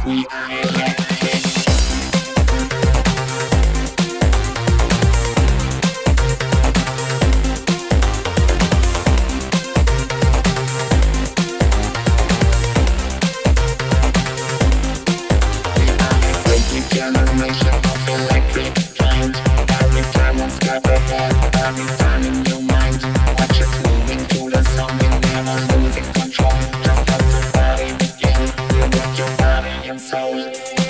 We are electric. Generation of electric giant. Every time one step ahead, every time a new mind. Watch us moving to the song, we never losing control. Just let the party begin. We work your body and soul.